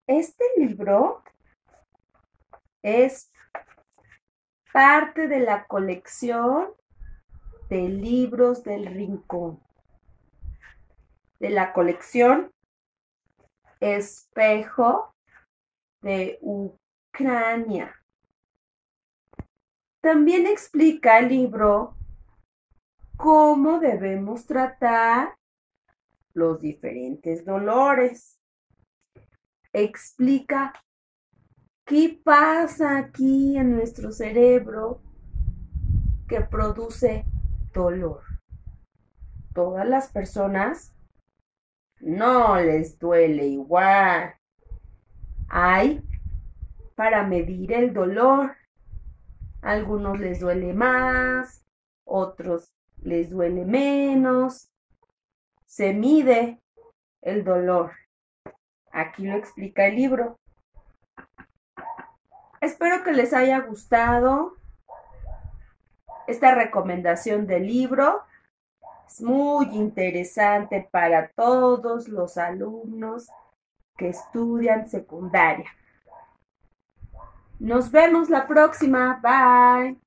Este libro es parte de la colección de libros del Rincón, de la colección Espejo de Ucrania. También explica el libro cómo debemos tratar los diferentes dolores. Explica qué pasa aquí en nuestro cerebro que produce dolor. Todas las personas no les duele igual. Hay para medir el dolor. A algunos les duele más, otros les duele menos. Se mide el dolor. Aquí lo explica el libro. Espero que les haya gustado esta recomendación del libro. Es muy interesante para todos los alumnos que estudian secundaria. Nos vemos la próxima. Bye.